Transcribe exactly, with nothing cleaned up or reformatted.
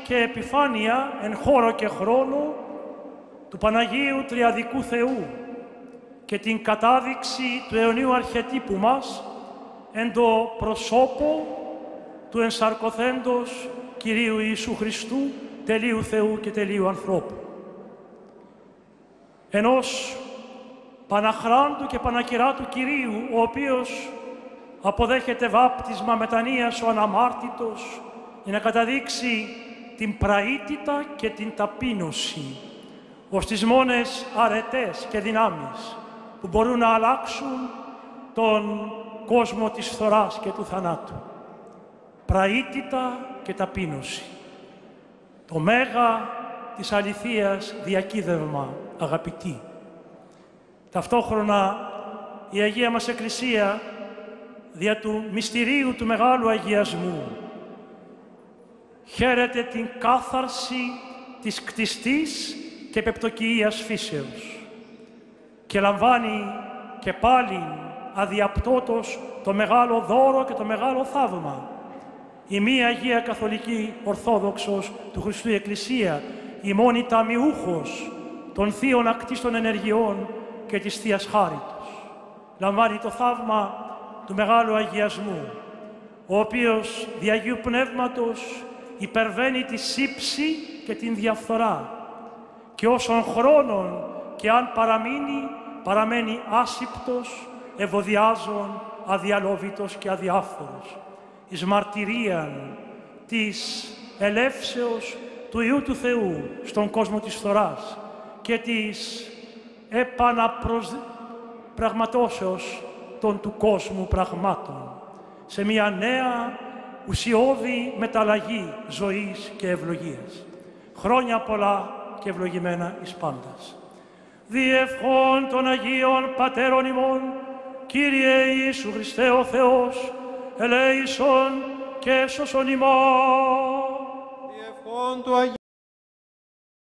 και επιφάνεια εν χώρο και χρόνο του Παναγίου Τριαδικού Θεού και την κατάδειξη του αιωνίου αρχετύπου μας εν το προσώπο του ενσαρκωθέντος Κυρίου Ιησού Χριστού, τελείου Θεού και τελείου ανθρώπου. Ενός Παναχράντου και Πανακυράτου Κυρίου, ο οποίος αποδέχεται βάπτισμα μετανοίας ο αναμάρτητος για να καταδείξει την πραήτητα και την ταπείνωση ως τις μόνες αρετές και δυνάμεις που μπορούν να αλλάξουν τον κόσμο της φθοράς και του θανάτου. Πραήτητα και ταπείνωση. Το μέγα της αληθείας διακύδευμα, αγαπητοί. Ταυτόχρονα η Αγία μας Εκκλησία, δια του μυστηρίου του Μεγάλου Αγιασμού, χαίρεται την κάθαρση της κτιστής και πεπτοκυΐας φύσεως και λαμβάνει και πάλι αδιαπτώτος το μεγάλο δώρο και το μεγάλο θαύμα. Η μία Αγία Καθολική Ορθόδοξος του Χριστού Εκκλησία, η μόνη ταμιούχος των θείων ακτίστων ενεργειών και της Θείας Χάριτος, λαμβάνει το θαύμα του Μεγάλου Αγιασμού, ο οποίος δι' Αγίου Πνεύματος υπερβαίνει τη σύψη και την διαφθορά και όσων χρόνων και αν παραμείνει, παραμένει άσυπτος, ευωδιάζων, αδιαλόβητος και αδιάφθορος, εις μαρτυρίαν της ελεύσεως του Υιού του Θεού στον κόσμο της φθοράς και της επαναπραγματώσεως των του κόσμου πραγμάτων σε μια νέα ουσιώδη μεταλλαγή ζωής και ευλογίας. Χρόνια πολλά και ευλογημένα εις πάντας. Διευχών των Αγίων Πατέρων ημών, Κύριε Ιησού Χριστέ ο Θεός, ελέησον και έσωσον ημών. Διευχών του Αγίου